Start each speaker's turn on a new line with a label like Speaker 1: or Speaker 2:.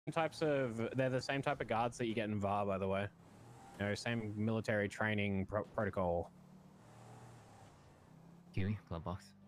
Speaker 1: types of, they're the same type of guards that you get in VAR, by the way. You know, same military training protocol.
Speaker 2: Kiwi, glove box.